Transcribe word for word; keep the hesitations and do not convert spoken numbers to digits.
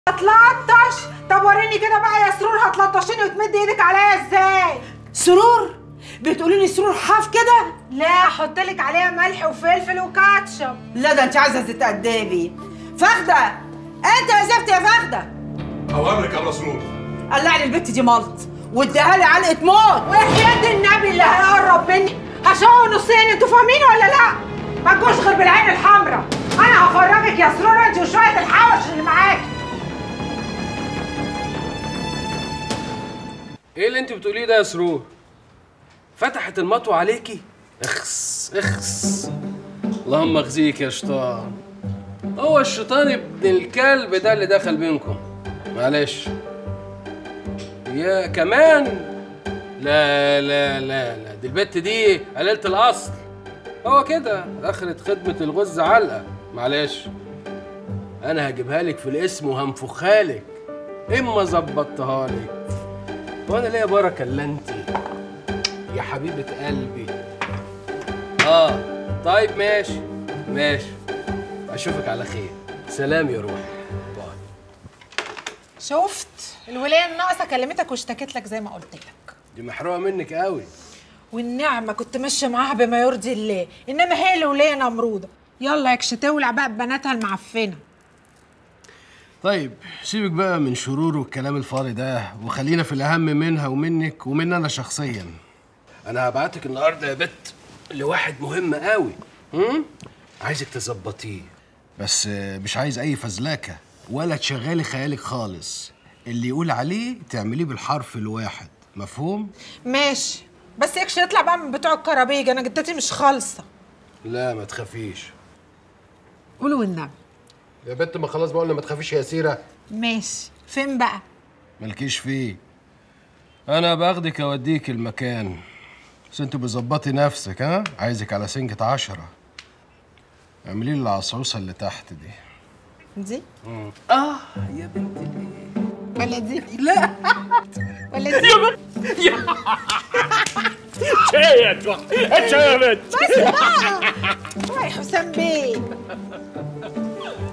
هتلطش؟ طب وريني كده بقى يا سرور، هتلطشيني وتمد ايدك عليا ازاي؟ سرور؟ بتقولي لي سرور حاف كده؟ لا، احط لك عليها ملح وفلفل وكاتشب. لا ده انت عايزه تتأدبي. فخده، انت يا زفت يا فخده. اوامرك يا ابو سرور. قلعني البت دي ملط واديها لي علقه موت. وحياة النبي اللي هيقرب مني هشقه نصين، انتوا فاهمين ولا لا؟ ما تجوش غير بالعين الحمراء. انا هفرجك يا سرور انت وشويه الحوش اللي معاكي. ايه اللي انت بتقوليه ده يا سرور؟ فتحت المطوه عليكي؟ اخس اخس، اللهم اخزيك يا شيطان. هو الشيطان ابن الكلب ده اللي دخل بينكم، معلش. يا كمان لا لا لا لا، دي البت دي قليلة الاصل. هو كده اخرت خدمه الغز علقه، معلش. انا هجيبها لك في الاسم وهنفخها لك اما ظبطتها لك. وانا ليا بركه الا انت يا حبيبه قلبي. اه طيب ماشي ماشي، اشوفك على خير. سلام يا روح. باي. شفت الولايه الناقصه كلمتك واشتكت لك زي ما قلت لك. دي محروقه منك قوي. والنعمه كنت ماشيه معاها بما يرضي الله، انما هي الولايه نمروده. يلا يكش تولع بقى ببناتها المعفنه. طيب سيبك بقى من شرور والكلام الفاضي ده، وخلينا في الاهم منها ومنك ومن انا شخصيا. انا هبعتك النهارده يا بت لواحد مهم قوي. امم عايزك تظبطيه، بس مش عايز اي فزلكه ولا تشغلي خيالك خالص. اللي يقول عليه تعمليه بالحرف الواحد، مفهوم؟ ماشي، بس يكش يطلع بقى من بتوع الكرابيج، انا جدتي مش خالصه. لا ما تخافيش. قولوا والنبي يا بت، ما خلاص بقولنا ما تخافيش يا سيره. ماشي، فين بقى؟ مالكيش فيه، انا باخدك اوديك المكان، بس انت بتظبطي نفسك. ها، عايزك على سنجة عشرة. اعملي لي العصعوصه اللي تحت دي. دي؟ مم. اه يا بنت الايه؟ ولا دي؟ لا ولا دي؟ يا شاي يا شاي يا بنت. بس بقى. واي حسام بيه.